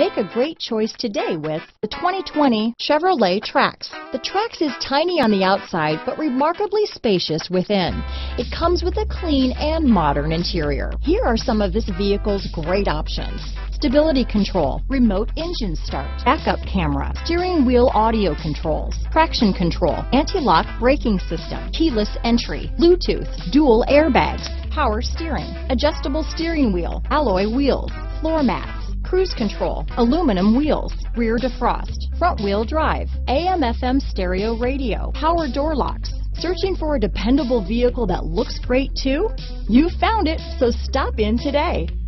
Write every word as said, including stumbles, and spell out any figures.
Make a great choice today with the twenty twenty Chevrolet Trax. The Trax is tiny on the outside, but remarkably spacious within. It comes with a clean and modern interior. Here are some of this vehicle's great options: stability control, remote engine start, backup camera, steering wheel audio controls, traction control, anti-lock braking system, keyless entry, Bluetooth, dual airbags, power steering, adjustable steering wheel, alloy wheels, floor mats, cruise control, aluminum wheels, rear defrost, front wheel drive, A M F M stereo radio, power door locks. Searching for a dependable vehicle that looks great too? You found it, so stop in today.